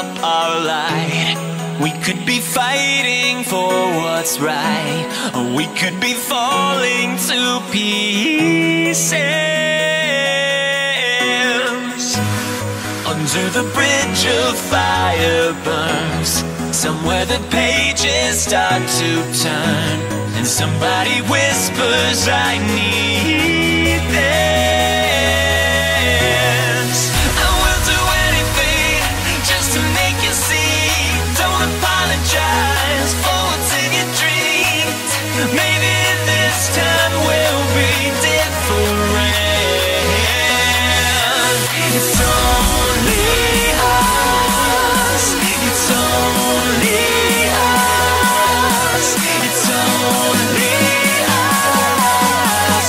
up our light. We could be fighting for what's right, or we could be falling to pieces. Under the bridge of fire burns, somewhere the pages start to turn, and somebody whispers, I need this. I will do anything just to make you see. Don't apologize for what's in your dreams. Maybe this time will be different. It's only us. It's only us. It's only us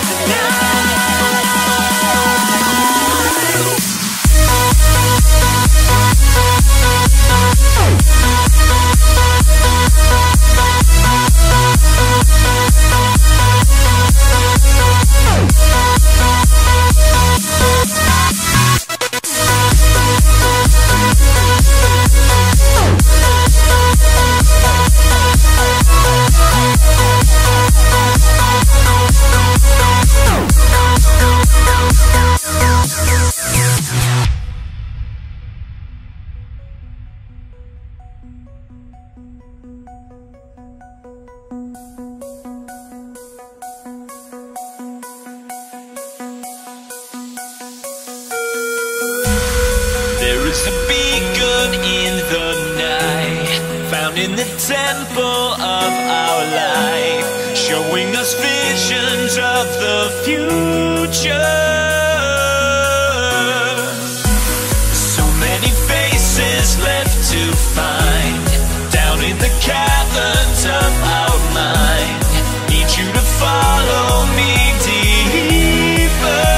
in the temple of our life, showing us visions of the future. So many faces left to find, down in the caverns of our mind. Need you to follow me deeper.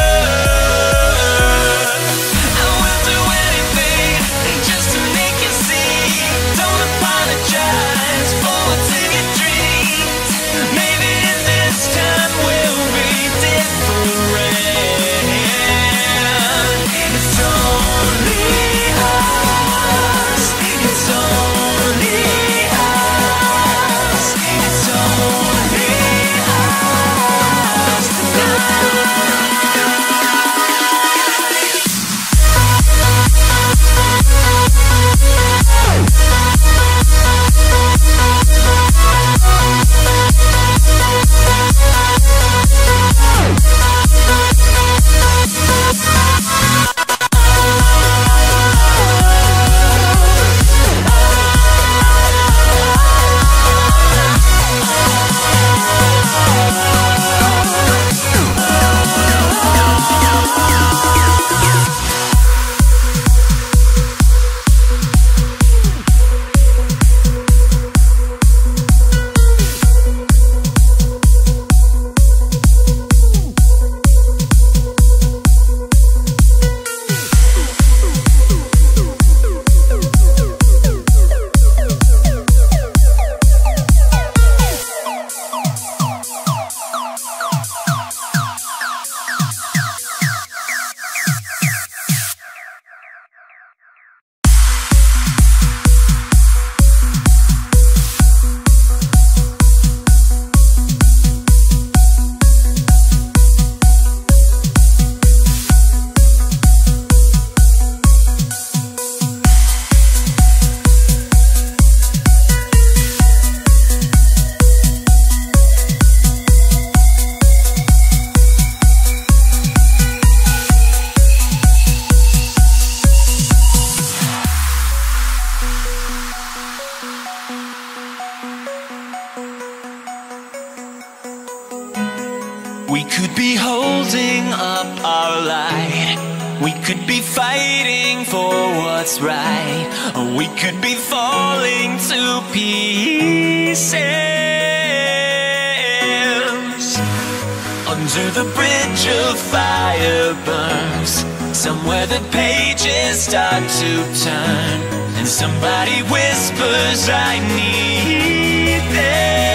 We could be holding up our light. We could be fighting for what's right, or we could be falling to pieces. Under the bridge of fire burns, somewhere the pages start to turn, and somebody whispers, I need this.